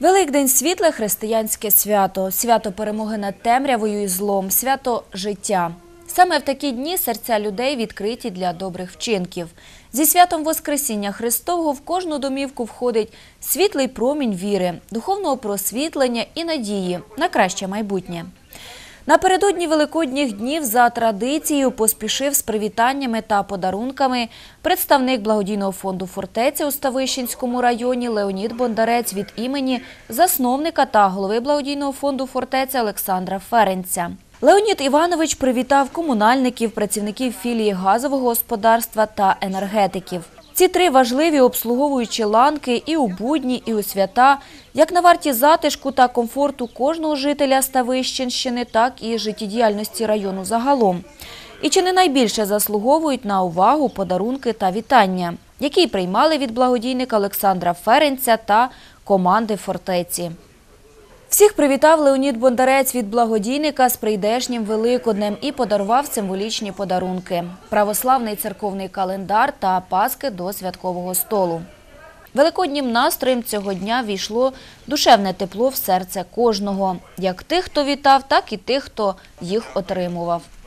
Великдень – світле християнське свято, свято перемоги над темрявою і злом, свято життя. Саме в такі дні серця людей відкриті для добрих вчинків. Зі святом Воскресіння Христового в кожну домівку входить світлий промінь віри, духовного просвітлення і надії на краще майбутнє. Напередодні Великодніх днів за традицією поспішив з привітаннями та подарунками представник благодійного фонду «Фортеця» у Ставищенському районі Леонід Бондарець від імені засновника та голови благодійного фонду «Фортеця» Олександра Ференця. Леонід Іванович привітав комунальників, працівників філії газового господарства та енергетиків. Ці три важливі обслуговуючі ланки і у будні, і у свята, як на варті затишку та комфорту кожного жителя Ставищенщини, так і життєдіяльності району загалом. І чи не найбільше заслуговують на увагу подарунки та вітання, які приймали від благодійника Олександра Ференця та команди «Фортеці». Всіх привітав Леонід Бондарець від благодійника з прийдешнім Великоднем і подарував символічні подарунки – православний церковний календар та паски до святкового столу. Великоднім настроєм цього дня війшло душевне тепло в серце кожного – як тих, хто вітав, так і тих, хто їх отримував.